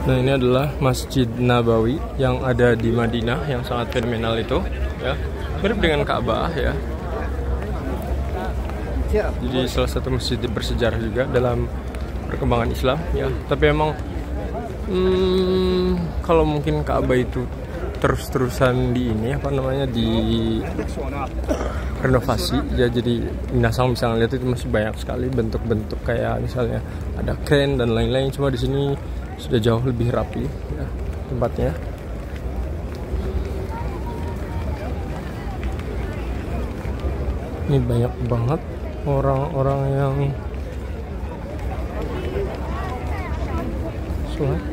Nah, ini adalah Masjid Nabawi yang ada di Madinah yang sangat fenomenal itu, ya. Mirip dengan Ka'bah, ya. Jadi salah satu masjid bersejarah juga dalam perkembangan Islam, ya. Tapi emang kalau mungkin Ka'bah itu terus-terusan di ini di renovasi, ya, jadi Minasang bisa ngeliat itu masih banyak sekali bentuk-bentuk kayak misalnya ada kren dan lain-lain. Cuma di sini sudah jauh lebih rapi, ya, tempatnya. Ini banyak banget orang-orang yang sholat.